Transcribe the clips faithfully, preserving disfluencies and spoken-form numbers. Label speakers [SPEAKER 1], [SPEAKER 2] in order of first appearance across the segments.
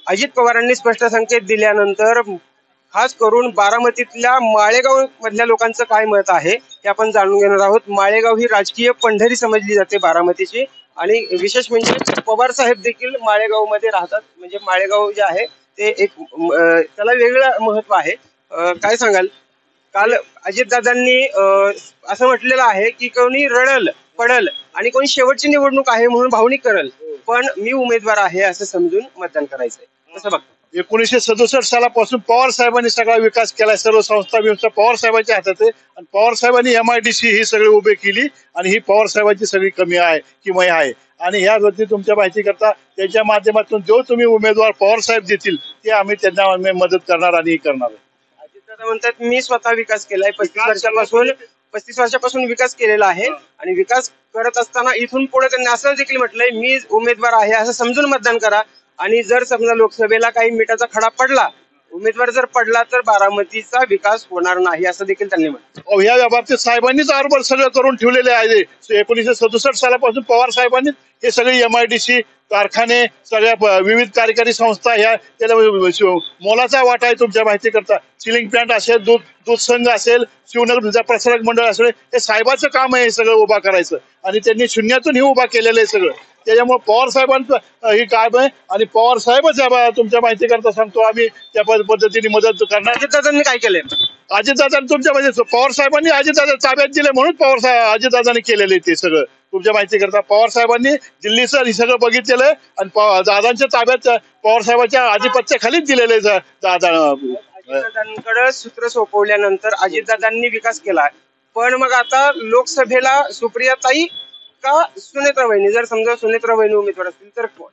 [SPEAKER 1] अजित पवारांनी स्पष्ट संकेत दिल्यानंतर खास करून बारामतीतल्या माळेगाव मधल्या लोकांचं काय मत आहे हे आपण जाणून घेणार आहोत। माळेगाव ही राजकीय पंढरी समजली जाते बारामतीची आणि विशेष म्हणजे पवार साहेब देखील माळेगाव मध्ये राहतात। म्हणजे माळेगाव जे आहे ते एक त्याला वेगळं महत्व आहे। काय सांगाल? काल अजितदादांनी असं म्हटलेलं आहे की कोणी रडल पडल आणि कोणी शेवटची निवडणूक आहे म्हणून भावनिक करल, पण मी उमेदवार आहे असं समजून मतदान करायचंय। कसं बघता?
[SPEAKER 2] एकोणीसशे सदुसष्ट सालापासून पवार साहेबांनी सगळा विकास केला। सर्व संस्था व्यवस्था पवार साहेबांच्या हातात आहे आणि पवार साहेबांनी एम आय डी सी ही सगळी उभी केली आणि ही पवार साहेबांची सगळी कमी आहे किमया आहे। आणि ह्या वरती तुमच्या माहिती करता त्यांच्या माध्यमातून जो तुम्ही उमेदवार पवार साहेब देतील ते आम्ही त्यांना मदत करणार आणि करणार।
[SPEAKER 1] अजितदादा म्हणतात मी स्वतः विकास केलाय, पस्तीस वर्षापासून पस्तीस वर्षापासून विकास केलेला आहे आणि विकास करत असताना इथून पुढे त्यांनी असं देखील म्हटलंय मी उमेदवार आहे असं समजून मतदान करा। आणि जर समजा लोकसभेला काही मिठाचा खडा पडला, उमेदवार जर पडला तर बारामतीचा विकास होणार नाही असं देखील त्यांनी म्हटलं।
[SPEAKER 2] या बाबतीत साहेबांनीच आरोप सगळं करून ठेवलेले आहे। एकोणीसशे सदुसष्ट सालापासून पवार साहेबांनी हे सगळे एम आय डी सी कारखाने सगळ्या विविध कार्यकारी संस्था ह्या त्याला मोलाचा वाटा आहे। तुमच्या माहिती करता सिलिंग प्लांट असेल, दूध दूध संघ असेल, शिवनगर प्रसारक मंडळ असेल, हे साहेबाचं काम आहे हे सगळं उभा करायचं आणि त्यांनी शून्यातून हे उभा केलेलं आहे सगळं। त्याच्यामुळे पवार साहेबांचं ही काम आहे आणि पवार साहेबच तुमच्या माहिती करता सांगतो आम्ही त्या पद्धतीने मदत करणार।
[SPEAKER 1] अजितदादांनी काय केलंय?
[SPEAKER 2] अजितदादांनी तुमच्या म्हणजे पवार साहेबांनी अजितदादा ताब्यात दिले म्हणून पवार साहेब अजितदादांनी केलेलं आहे ते सगळं। तुमच्या माहिती करता पवार साहेबांनी दिल्लीचं हे सगळं बघितलेलं आहे आणि दादांच्या ताब्यात पवार साहेबांच्या आधिपत्याखालीच दिलेले दादा।
[SPEAKER 1] अजितदादांकडे सूत्र सोपवल्यानंतर अजितदादांनी विकास केला, पण मग आता लोकसभेला सुप्रियाताई का सुनेत्रा वहिनी? जर समजा सुनेत्रा वहिनी उमेदवार असतील तर कोण?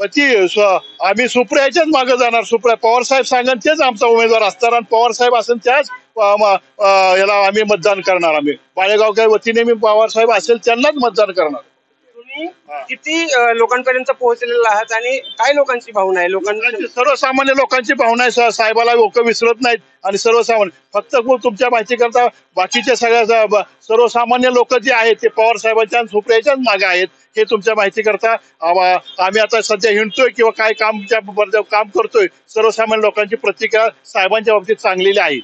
[SPEAKER 2] आम्ही सुप्रियाच्याच मागे जाणार। सुप्रिया पवार साहेब सांगन तेच आमचा उमेदवार असणार आणि पवार साहेब असेल त्याच याला आम्ही मतदान करणार। आम्ही माळेगावच्या वतीने मी पवार साहेब असेल त्यांनाच मतदान करणार।
[SPEAKER 1] तुम्ही किती लोकांपर्यंत पोहोचलेला आहात आणि काय लोकांची भावना आहे? लोकांची
[SPEAKER 2] सर्वसामान्य लोकांची भावना आहे। साहेबाला लोक विसरत नाहीत आणि सर्वसामान्य फक्त तुमच्या माहिती करता बाकीच्या सगळ्या सर्वसामान्य लोक जे आहेत ते पवार साहेबांच्या आणि सुप्रियाच्याच मागे आहेत। हे तुमच्या माहिती करता आम्ही आता सध्या हिंडतोय किंवा काय काम काम करतोय, सर्वसामान्य लोकांची प्रतिक्रिया साहेबांच्या बाबतीत चांगलेली आहे।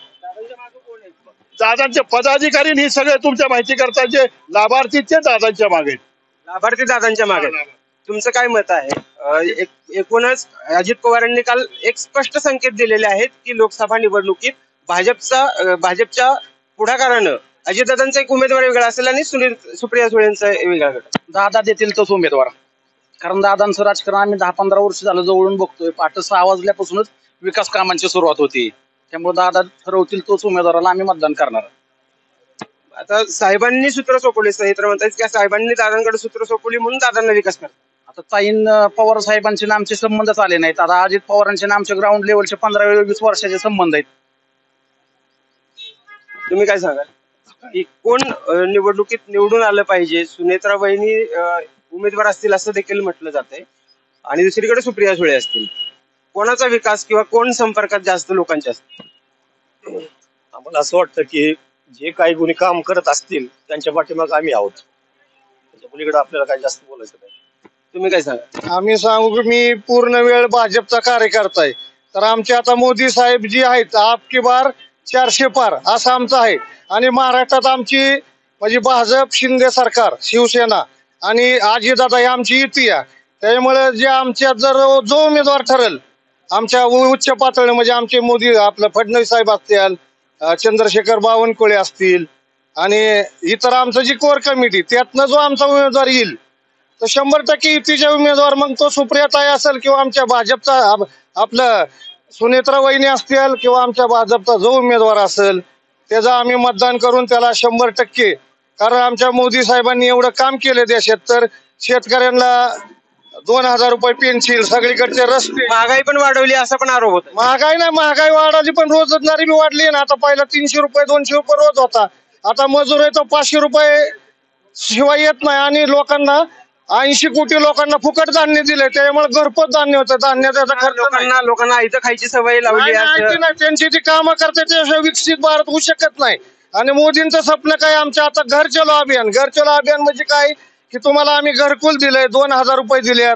[SPEAKER 2] दादांचे पदाधिकारी ही सगळे तुमच्या माहिती करता जे लाभार्थी ते दादांच्या मागे,
[SPEAKER 1] लाभार्थी दादांच्या मागे। तुमचं काय मत आहे? एकूणच अजित पवारांनी काल एक स्पष्ट संकेत दिलेले आहेत की लोकसभा निवडणुकीत भाजपचा भाजपच्या पुढाकारानं अजितदादांचा एक उमेदवार वेगळा असेल आणि सुप्रिया सुळेंचा वेगळा गट।
[SPEAKER 3] दादा देतील तोच उमेदवार, कारण दादांचं राजकारण आम्ही दहा पंधरा वर्ष झालं जवळून बघतोय। पहाटे सहा वाजल्यापासूनच विकास कामांची सुरुवात होती, त्यामुळे दादा ठरवतील तोच उमेदवाराला आम्ही मतदान करणार।
[SPEAKER 1] आता साहेबांनी सूत्र सोपवले, तर म्हणतात की साहेबांनी दादांकडे सूत्र सोपवली म्हणून दादांना विकास करतात।
[SPEAKER 3] आता ताईन पवार साहेबांचे ना आमचे संबंधच आले नाहीत। आता अजित पवारांचे ना आमच्या ग्राउंड लेवलचे पंधरा वीस वर्षाचे संबंध आहेत।
[SPEAKER 1] तुम्ही काय सांगाल की कोण निवडणुकीत निवडून आलं पाहिजे? सुनेत्रा वहिनी उमेदवार असतील असं देखील म्हटलं जातंय आणि दुसरीकडे सुप्रिया सुळे असतील, कोणाचा विकास किंवा कोण संपर्कात जास्त लोकांच्या असतील?
[SPEAKER 4] आम्हाला असं वाटतं की जे काही कोणी काम करत असतील त्यांच्या पाठीमागे आम्ही आहोत, त्याच्या पलीकडे आपल्याला काही जास्त बोलायचं नाही।
[SPEAKER 1] तुम्ही काय सांगा?
[SPEAKER 5] आम्ही सांगू की मी पूर्ण वेळ भाजपचा कार्यकर्ता आहे, तर आमचे आता मोदी साहेब जी आहेत आपकी बार चारशे पार असं आमचं आहे आणि महाराष्ट्रात आमची म्हणजे भाजप शिंदे सरकार शिवसेना आणि अजितदादा ही आमची युती आहे। त्यामुळे जे आमच्या जर जो उमेदवार ठरेल आमच्या उच्च पातळी म्हणजे आमचे मोदी आपलं फडणवीस साहेब असतील, चंद्रशेखर बावनकुळे असतील आणि इतर आमचं जी कोर कमिटी त्यातनं जो आमचा उमेदवार येईल तर शंभर टक्के युतीचे उमेदवार मग तो सुप्रियाताई असेल किंवा आमच्या भाजपचा आपलं सुनेत्रा वहिनी असतील किंवा आमच्या भाजपचा जो उमेदवार असेल त्याचं आम्ही मतदान करून त्याला शंभर टक्के, कारण आमच्या मोदी साहेबांनी एवढं काम केलं देशात, तर शेतकऱ्यांना दोन हजार रुपये पेन्सिल, सगळीकडचे रस्ते,
[SPEAKER 1] महागाई पण वाढवली असा पण आरोप होता।
[SPEAKER 5] महागाई नाही, महागाई वाढवली पण रोजंदारी बी वाढली ना। आता पहिला तीनशे रुपये दोनशे रुपये रोज होता, आता मजूर आहे तो पाचशे रुपये शिवाय येत नाही आणि लोकांना ऐंशी कोटी लोकांना फुकट धान्य दिले, त्यामुळे घरपोच धान्य होतं। धान्य त्याचा खर्च
[SPEAKER 1] लोकांना लोकांना इथं खायची सवय लावली
[SPEAKER 5] नाही, त्यांची ती कामं करते त्याशिवाय विकसित भारत होऊ शकत नाही। आणि मोदींचं स्वप्न काय आमच्या आता घर चलो अभियान, घर चलो अभियान म्हणजे काय की तुम्हाला आम्ही घरकुल दिलंय, दोन हजार रुपये दिलेत,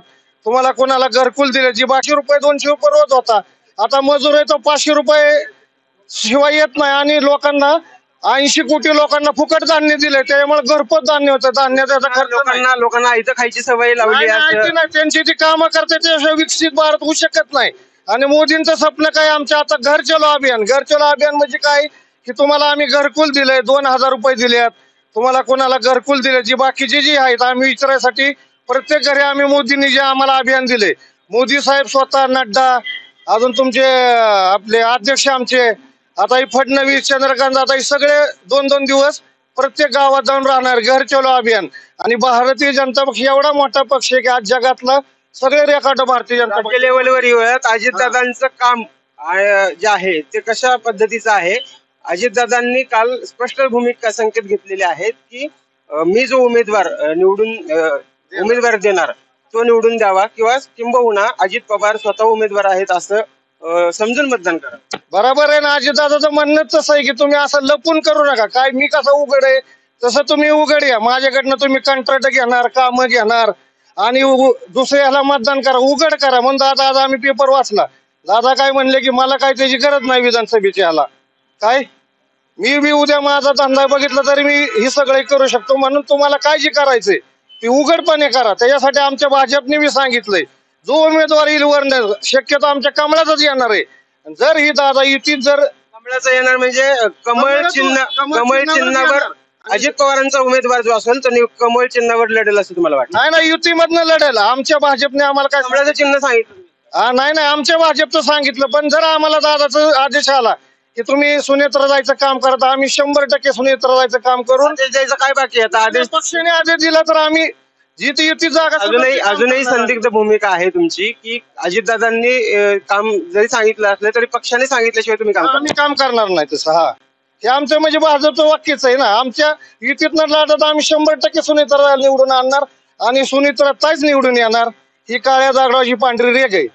[SPEAKER 5] तुम्हाला कोणाला घरकुल दिले, जी बाशे रुपये दोनशे रुपये रोज होता, आता मजूर आहे तो पाचशे रुपये शिवाय येत नाही. आणि लोकांना ऐंशी कोटी लोकांना फुकट धान्य दिले, त्यामुळे घरपोच धान्य होतं. धान्य त्याचा खर्च नाही.
[SPEAKER 1] लोकांना लोकांना इथं खायची सवय लावली
[SPEAKER 5] नाही, नाही,
[SPEAKER 1] असं.
[SPEAKER 5] ऐकते नाही. त्यांची जी कामं करते त्याशिवाय विकसित भारत होऊ शकत नाही. आणि मोदींचं स्वप्न काय, आमच्या आता घर चलो अभियान. घर चलो अभियान म्हणजे काय की तुम्हाला आम्ही घरकुल दिलंय, दोन हजार रुपये दिलेत, तुम्हाला कोणाला घरकुल दिले, जी बाकीची जी आहेत आम्ही विचारायसाठी प्रत्येक घरी आम्ही मोदींनी जे आम्हाला अभियान दिले, मोदी साहेब स्वतः, नड्डा, अजून तुमचे अं, आपले अध्यक्ष आमचे आता ही फडणवीस, चंद्रकांत, आता हे सगळे दोन दोन दिवस प्रत्येक गावात जाऊन राहणार घर चलो अभियान. आणि भारतीय जनता पक्ष एवढा मोठा पक्ष आहे की आज जगातला सगळे रेकॉर्ड भारतीय जनता पक्ष.
[SPEAKER 1] राज्य लेवलवर येऊयात. अजितदादांचं काम आ- जे आहे ते कशा पद्धतीचं आहे? अजितदादांनी काल स्पष्ट भूमिका संकेत घेतलेले आहेत की अ, मी जो उमेदवार अ, निवडून अ, उमेदवार देणार तो निवडून द्यावा, किंवा किंबहुना अजित पवार स्वतः उमेदवार आहेत असं अ, समजून मतदान करा.
[SPEAKER 5] बरोबर आहे ना. अजितदादाचं म्हणणंच तसं आहे की तुम्ही असं लपून करू नका. काय मी कसं उघड आहे तसं तुम्ही उघड या. माझ्याकडनं तुम्ही कंत्राट घेणार, कामं घेणार आणि उ- दुसऱ्याला मतदान करा, उघड करा. म्हणून दादा आज आम्ही पेपर वाचला, दादा काय म्हणले की मला काय त्याची गरज नाही विधानसभेची. ह्याला काय मी बी उद्या माझा धंदा बघितला तरी मी हे सगळे करू शकतो. म्हणून तुम्हाला काय जे करायचंय ते उघडपणे करा. त्याच्यासाठी आमच्या भाजपने बी सांगितलंय जो उमेदवार येईल वरनं शक्यतो आमच्या कमळाचाच येणार आहे. जर ही दादा युतीत जर
[SPEAKER 1] कमळाचं येणार म्हणजे अ, कमळ
[SPEAKER 5] कमळाचं-
[SPEAKER 1] चिन्ह
[SPEAKER 5] कमळ
[SPEAKER 1] कमळ
[SPEAKER 5] चिन्हावर
[SPEAKER 1] चिन्हावर
[SPEAKER 5] येणार.
[SPEAKER 1] अजित पवारांचा उमेदवार जो असेल तो नि- कमळ चिन्हावर लढेल असं तुम्हाला वाटतं?
[SPEAKER 5] नाही नाही युतीमधनं लढायला आमच्या भाजपने आम्हाला काय
[SPEAKER 1] कमळाचं चिन्ह सांगितलं.
[SPEAKER 5] हा नाही नाही आमच्या भाजपचं सांगितलं. पण जर आम्हाला दादाचा आदेश आला की तुम्ही सुनेत्र जायचं काम करत, आम्ही शंभर टक्के सुनेत्र जायचं काम करून
[SPEAKER 1] आदेश द्यायचं काय बाकी आहे आता? आदेश
[SPEAKER 5] पक्षाने आदेश दिला तर आम्ही जी ती युती जागा
[SPEAKER 1] अजूनही अजूनही संदिग्ध भूमिका आहे तुमची की अजितदादांनी अ, काम जरी सांगितलं असलं तरी पक्षाने सांगितल्याशिवाय तुम्ही काम
[SPEAKER 5] आम्ही काम करणार नाही तसं. हा हे आमचं म्हणजे भाजपचं वाक्यच आहे ना. आमच्या युतीतनं लढत आम्ही शंभर टक्के सुनेत्र निवडून आणणार आणि सुनेत्र ताईच निवडून येणार. ही काळ्या दगडाची पांढरी रेग आहे.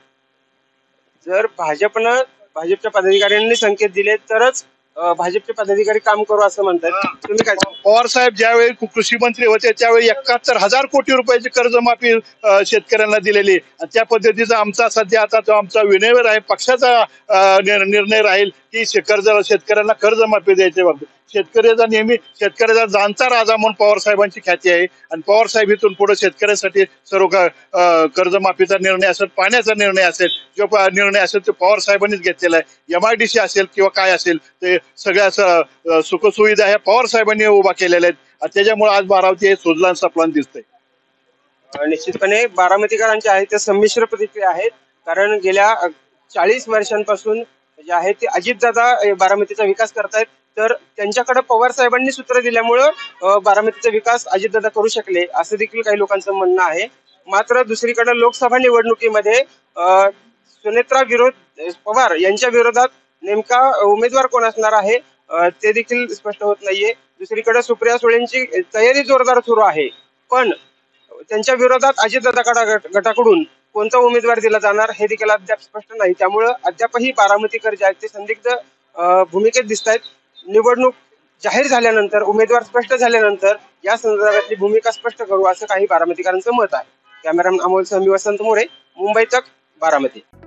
[SPEAKER 1] जर भाजपनं भाजपच्या पदाधिकाऱ्यांनी संकेत दिले तरच अ, भाजपचे पदाधिकारी काम करू असं म्हणतात. तुम्ही काय सांगता?
[SPEAKER 2] पवार साहेब ज्यावेळी कृषी मंत्री होते त्यावेळी एकाहत्तर हजार कोटी रुपयाची कर्जमाफी अ, शेतकऱ्यांना दिलेली. आणि त्या पद्धतीचा आमचा सध्या आता तो आमचा विनयवर आहे, पक्षाचा अ, निर- निर्णय राहील की शे- कर्ज शेतकऱ्यांना कर्जमाफी द्यायच्या बाबतीत. शेतकऱ्याचा नेहमी शेतकऱ्याचा जाणता राजा म्हणून पवार साहेबांची ख्याती आहे. आणि पवार साहेब इथून पुढे शेतकऱ्यांसाठी सर्व क- अ, कर्जमाफीचा निर्णय असेल, पाण्याचा निर्णय असेल, जो प- निर्णय असेल तो पवार साहेबांनीच घेतलेला आहे. एम आय डी सी असेल किंवा काय असेल ते सगळ्या स- सुखसुविधा ह्या पवार साहेबांनी उभा केलेल्या आहेत. आणि त्याच्यामुळे आज बारामती हे सुजलान सपलान दिसतंय.
[SPEAKER 1] अ, निश्चितपणे बारामतीकरांचे आहे ते संमिश्र प्रतिक्रिया आहेत. कारण गेल्या चाळीस वर्षांपासून जे आहे ते अजितदादा अ, बारामतीचा विकास करतायत. तर त्यांच्याकडे पवार साहेबांनी सूत्र दिल्यामुळं अ, बारामतीचा विकास अजितदादा करू शकले असं देखील काही लोकांचं म्हणणं आहे. मात्र दुसरीकडे लोकसभा निवडणुकीमध्ये अ, सुनेत्रा विरोध पवार यांच्या विरोधात नेमका उमेदवार कोण असणार आहे अ, ते देखील स्पष्ट होत नाहीये. दुसरीकडे सुप्रिया सुळेंची तयारी जोरदार सुरू आहे. पण त्यांच्या विरोधात अजितदादा गटा- गटाकडून कोणता उमेदवार दिला जाणार हे देखील अद्याप स्पष्ट नाही. त्यामुळं अद्यापही बारामतीकर जे आहेत ते संदिग्ध अ, भूमिकेत दिसत आहेत. निवडणूक जाहीर झाल्यानंतर, उमेदवार स्पष्ट झाल्यानंतर या संदर्भातली भूमिका स्पष्ट करू असं काही बारामतीकरांचं मत आहे. कॅमेरामन अमोल समी, वसंत मोरे, मुंबई तक, बारामती.